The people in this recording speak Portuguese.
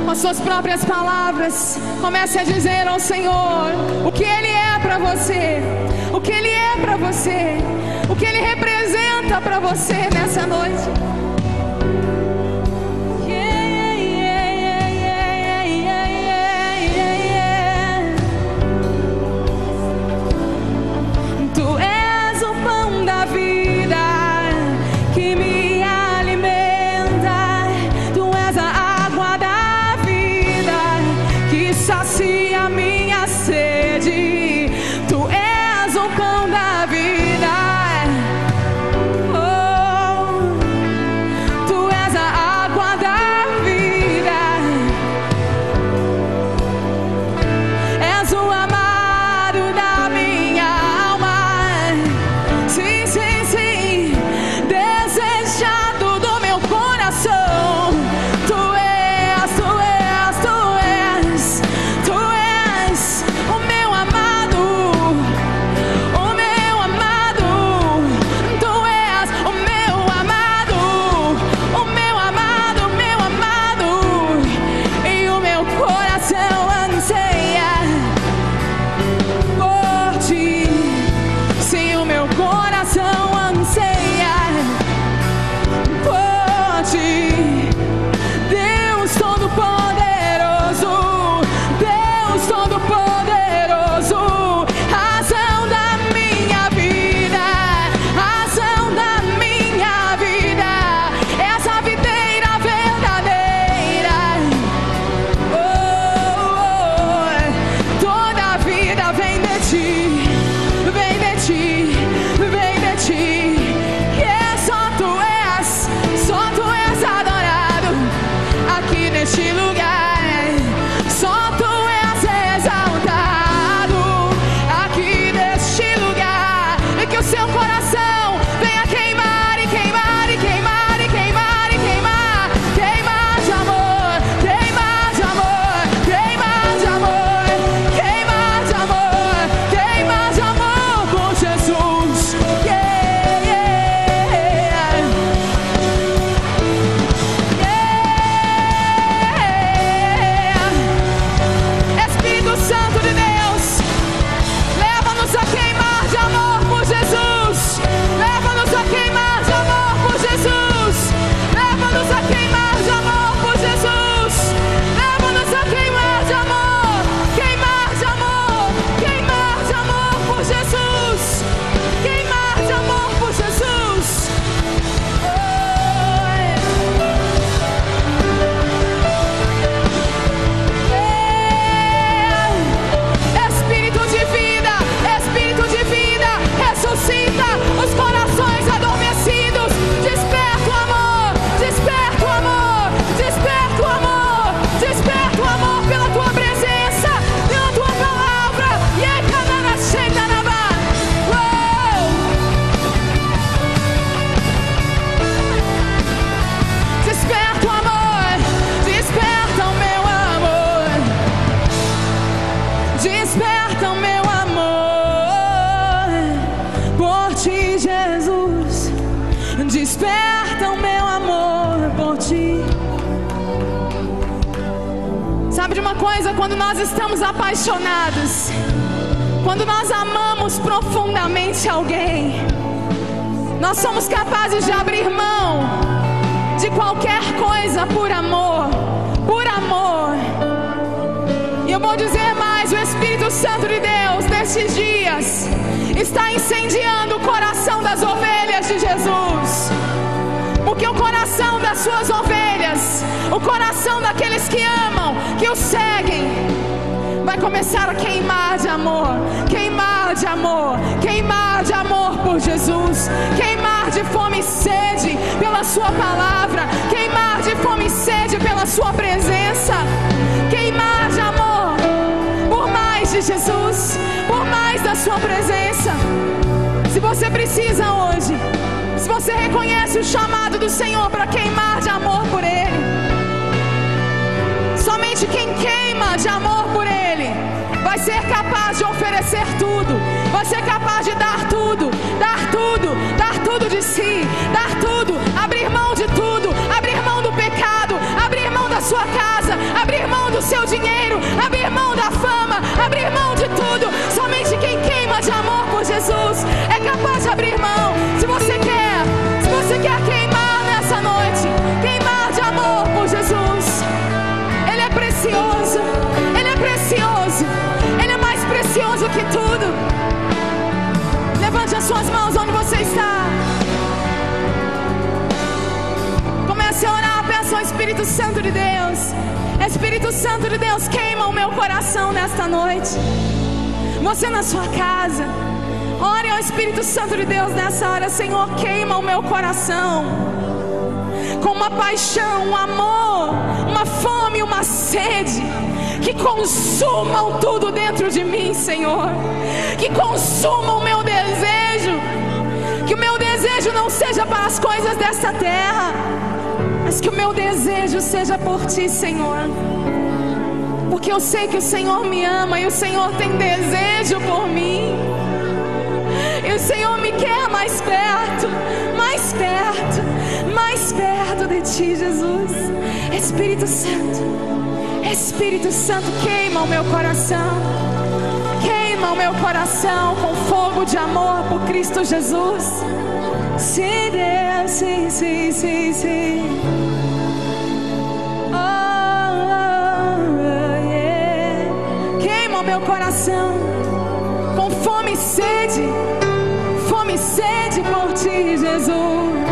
Com as suas próprias palavras, comece a dizer ao Senhor o que Ele é para você, o que Ele é para você, o que Ele representa para você nessa noite. Tu és o pão da vida que me alimenta, Tu és a água da vida que sacia minha sede. Tu és o pão da vida, oh, Tu és a água da vida, és o amado da minha alma, sim, sim, sim, desejado do meu coração. Tu és, Tu és, Tu és, Tu és o meu amado, o meu amado. Tu és o meu amado, o meu amado, o meu amado. E o meu coração anseia por Ti. Sim, o meu coração anseia por Ti. Deus Todo-Poderoso, Deus Todo-Poderoso, razão da minha vida, razão da minha vida, essa videira verdadeira. Oh, toda a vida vem de Ti, vem de Ti, vem de Ti. Que só Tu és adorado aqui neste lugar. Só Tu és exaltado aqui neste lugar. E que o seu coração venha queimar e queimar e queimar e queimar e queimar, queimar de amor, queimar de amor, queimar de amor, queimar de amor, queimar de amor por Jesus. Yeah, yeah, yeah. Espírito Santo de Deus, leva-nos a queimar de amor por Jesus, leva-nos a queimar de amor por Jesus, leva-nos a queimar de amor por Jesus, leva-nos a queimar de amor, queimar de amor, queimar de amor por Jesus, queimar de amor por Jesus. Espírito de vida, ressuscita os corações adormecidos. Desperta o amor, desperta o amor, desperta o amor, desperta o amor pela Tua presença, pela Tua palavra. E aí, canara, chega na barra. Desperta o amor, desperta o meu amor, desperta o meu amor por Ti, Jesus. Desperta o meu amor por Ti. Sabe de uma coisa? Quando nós estamos apaixonados, quando nós amamos profundamente alguém, nós somos capazes de abrir mão de qualquer coisa por amor, por amor. E eu vou dizer mais: o Espírito Santo de Deus nestes dias está incendiando o coração das ovelhas de Jesus, porque o coração das suas ovelhas, o coração daqueles que amam, que o seguem, vai começar a queimar de amor, queimar de amor, queimar de amor por Jesus, queimar de fome e sede pela Sua palavra, queimar de fome e sede pela Sua presença, queimar de amor por mais de Jesus, por mais da Sua presença. Se você precisa hoje, se você reconhece o chamado do Senhor para queimar de amor por Ele, somente quem queima de amor por Ele vai ser capaz de oferecer tudo, vai ser capaz de dar tudo, dar tudo, dar tudo de si, dar tudo, abrir mão de tudo, abrir mão do pecado, abrir mão da sua casa, abrir do seu dinheiro, abrir mão da fama, abrir mão de tudo. Somente quem queima de amor por Jesus é capaz de abrir mão. Se você quer queimar nessa noite, queimar de amor por Jesus, Ele é precioso, Ele é precioso, Ele é mais precioso que tudo. Levante as suas mãos onde você está. Comece a orar, peça ao Espírito Santo de Deus. Espírito Santo de Deus, queima o meu coração nesta noite. Você na sua casa, ore ao Espírito Santo de Deus nessa hora. Senhor, queima o meu coração com uma paixão, um amor, uma fome, uma sede, que consumam tudo dentro de mim, Senhor. Que consumam o meu desejo. Que o meu desejo não seja para as coisas desta terra, mas que o meu desejo seja por Ti, Senhor. Porque eu sei que o Senhor me ama e o Senhor tem desejo por mim. E o Senhor me quer mais perto, mais perto, mais perto de Ti, Jesus. Espírito Santo, Espírito Santo, queima o meu coração. Queima o meu coração com fogo de amor por Cristo Jesus. Sim, Deus, sim, sim, sim, sim. Queima o meu coração com fome e sede por Ti, Jesus.